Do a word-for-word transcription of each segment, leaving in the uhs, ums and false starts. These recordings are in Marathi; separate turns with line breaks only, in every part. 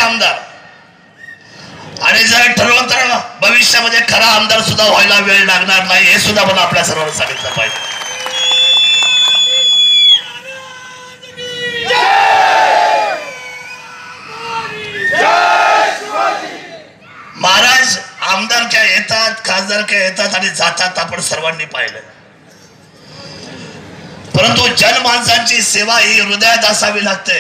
आमदार आणि जर ठरवलं तर भविष्यामध्ये खरा आमदार सुद्धा व्हायला वेळ लागणार नाही हे सुद्धा मला आपल्या सर्वांना सांगितलं पाहिजे. महाराज आमदार क्या येतात, खासदार क्या येतात आणि जातात आपण सर्वांनी पाहिलं. परंतु जनमानसांची सेवा ही हृदयात असावी लागते.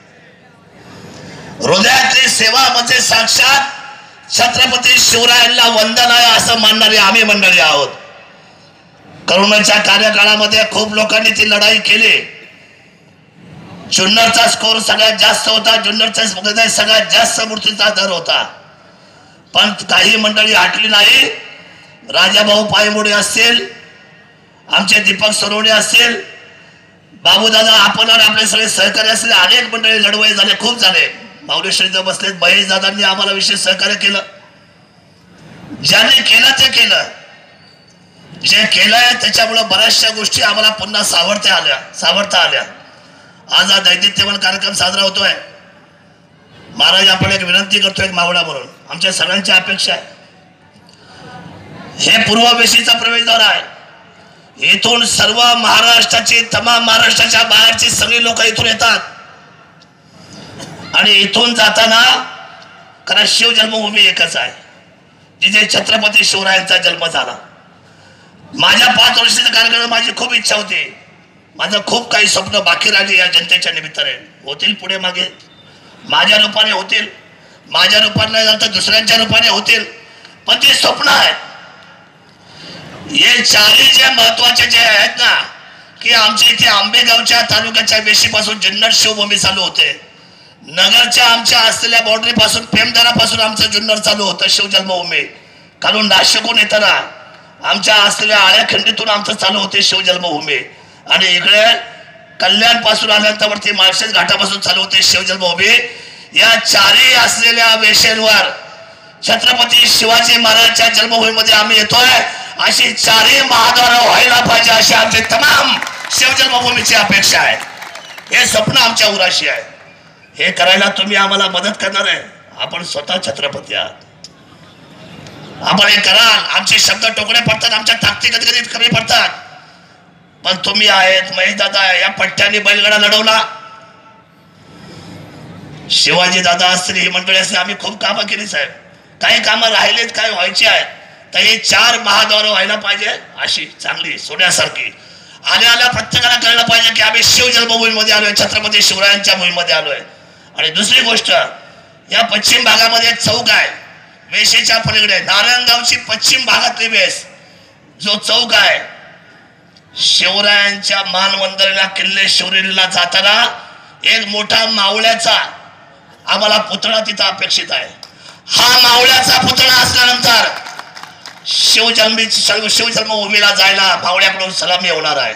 हृदयातली सेवा म्हणजे साक्षात छत्रपती शिवरायांना वंदन आहे असं मानणारी आम्ही मंडळी आहोत. करोनाच्या कार्यकाळामध्ये खूप लोकांनी ती लढाई केली. जुन्नरचा स्कोर सगळ्यात जास्त होता, जुन्नरचा सगळ्यात जास्त मृत्यूचा दर होता. पण काही मंडळी हटली नाही. राजाभाऊ पायमुडे असतील, आमचे दीपक सोनवणे असतील, बाबूदादा आपण आपले सगळे सहकारी असलेले अनेक मंडळी लढवई झाले, खूप झाले. माऊलीश्रीत बसलेत महेश दादांनी आम्हाला विशेष सहकार्य केलं. ज्याने केलं ते केलं, जे केलंय त्याच्यामुळे बऱ्याचशा गोष्टी आम्हाला पुन्हा सावरता आल्या सावरता आल्या. आज हा दैदित्यमान कार्यक्रम साजरा होतोय. महाराज आपण एक विनंती करतोय, एक मावळा म्हणून आमच्या सगळ्यांची अपेक्षा आहे. हे पूर्व वेशीचा प्रवेशद्वार आहे. इथून सर्व महाराष्ट्राची, तमाम महाराष्ट्राच्या बाहेरची सगळी लोक इथून येतात आणि इथून जाताना कारण शिव जन्मभूमी एकच आहे जिथे छत्रपती शिवरायांचा जन्म झाला. माझ्या पाच वर्षाच्या कार्यक्रमात माझी खूप इच्छा होती. माझं खूप काही स्वप्न बाकी राहिली या जनतेच्या निमित्ताने. होतील पुढे मागे, माझ्या रूपाने होतील, माझ्या रूपाने नाही झालं तर दुसऱ्यांच्या रूपाने होतील, पण ते स्वप्न आहे. हे चारही जे महत्वाचे जे आहेत ना, की आमच्या इथे आंबेगावच्या तालुक्याच्या वेशीपासून जुन्नर शिवभूमी चालू होते. नगरच्या आमच्या असलेल्या बाउंड्री पासून पेमदारापासून आमचं जुन्नर चालू होतं शिवजन्मभूमी. काढून नाशिकहून येताना आमच्या असलेल्या आळ्या खंडीतून आमचं चालू होते शिवजन्मभूमी. आणि इकडे कल्याण पासून आल्यानंतर वरती माळशेज घाटापासून चालू होते शिवजन्मभूमी. या चारही असलेल्या वेशेंवर छत्रपती शिवाजी महाराजांच्या जन्मभूमीमध्ये आम्ही येतोय. अशी चारही महाद्वार व्हायला पाहिजे अशी आमची तमाम शिवजन्मभूमीची अपेक्षा आहे. हे स्वप्न आमच्या उराशी आहे. हे करायला तुम्ही आम्हाला मदत करणार आहे. आपण स्वतः छत्रपती आहात. आपण हे कराल. आमचे शब्द टोकणे पडतात, आमच्या ताकदी कधी कधी कमी पडतात, पण तुम्ही आहेत. महेश दादा या पट्ट्याने बैलगाडा लढवला. शिवाजी दादा असतील, ही मंडळी असतील, आम्ही खूप कामं केली साहेब. काही कामं राहिलेत, काही व्हायची आहेत. तर हे चार महाद्वार व्हायला पाहिजे अशी चांगली सोन्यासारखी. आल्या आल्या प्रत्येकाला कळलं पाहिजे की आम्ही शिव जन्मभूमीमध्ये आलोय, छत्रपती शिवरायांच्या भूमीमध्ये आलोय. आणि दुसरी गोष्ट, या पश्चिम भागामध्ये एक चौक आहे वेशीच्या पलीकडे, नारायणगावची पश्चिम भागातली वेस जो चौक आहे, शिवरायांच्या मानवंदनेला किल्ले शिवरेलीला जाताना एक मोठा मावळ्याचा आम्हाला पुतळा तिथं अपेक्षित आहे. हा मावळ्याचा पुतळा असल्यानंतर शिवजन्मी शिवजन्मभूमीला जायला मावळ्याकडून सलामी होणार आहे.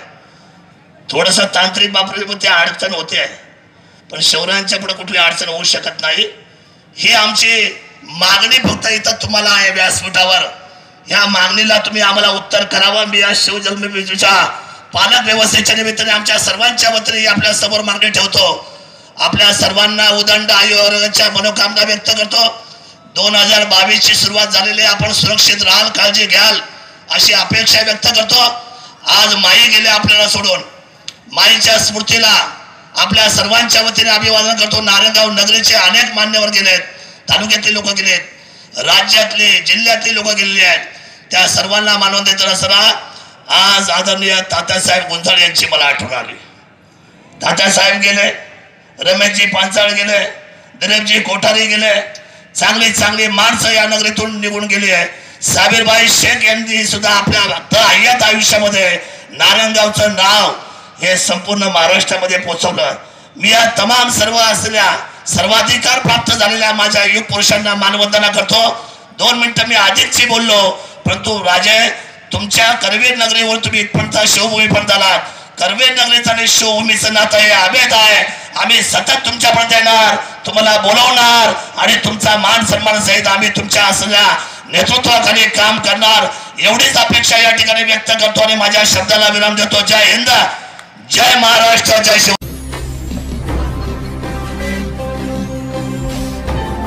थोडस तांत्रिक बाबतीमध्ये अडचण होते, पण शिवरायांच्या पुढे कुठली अडचण होऊ शकत नाही. ही आमची मागणी फक्त इथं तुम्हाला आहे व्यासपीठावर. या मागणीला तुम्ही आम्हाला उत्तर करावं. मी या शिवजन्मभूमीच्या पालक व्यवस्थेच्या निमित्ताने आमच्या सर्वांच्या वतीने आपल्या समोर मागणी ठेवतो. आपल्या सर्वांना उदंड आयुर्वेदाच्या मनोकामना व्यक्त करतो. दोन हजार बावीस ची सुरुवात झालेली आहे. आपण सुरक्षित राहाल, काळजी घ्याल अशी अपेक्षा व्यक्त करतो. आज माई गेले आपल्याला सोडून. माईच्या स्मृतीला आपल्या सर्वांच्या वतीने अभिवादन करतो. नारायणगाव नगरीचे अनेक मान्यवर गेलेत, तालुक्यातले लोक गेलेत, राज्यातले जिल्ह्यातले लोक गेलेले आहेत. त्या सर्वांना मानवून देताना सरा आज आदरणीय तात्यासाहेब गुंजाळ यांची मला आठवण आली. तात्यासाहेब गेले, रमेशजी पांचाळ गेले, दिलीपजी कोठारी गेले. चांगली चांगली माणसं या नगरीतून निघून गेली आहे. साबीरबाई शेख यांनी सुद्धा आपल्या हयात आयुष्यामध्ये नारायणगावचं नाव हे संपूर्ण महाराष्ट्रामध्ये पोहोचवलं. मी या तमाम सर्व असलेल्या सर्वाधिकार प्राप्त झालेल्या माझ्या युग पुरुषांना मानवंदना करतो. दोन मिनिटं मी अधिकची बोललो, परंतु राजे तुमच्या करवीर नगरीवर तुम्ही इथपर्यंत शिवभूमी पण झालात. करवीर नगरीचं आणि शिवभूमीचं नातं हे अभेद आहे. आम्ही सतत तुमच्यापर्यंत येणार, तुम्हाला बोलवणार आणि तुमचा मान सन्मान सहित आम्ही तुमच्या असलेल्या नेतृत्वाखाली काम करणार एवढीच अपेक्षा या ठिकाणी व्यक्त करतो आणि माझ्या शब्दाला विराम देतो. जय हिंद, जय महाराष्ट्र, जय शिव.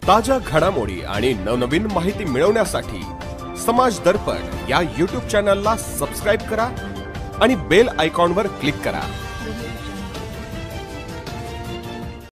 ताज्या घडामोडी आणि नवनवीन माहिती मिळवण्यासाठी समाज दर्पण या यूट्यूब चॅनलला सबस्क्राईब करा आणि बेल आयकॉनवर क्लिक करा।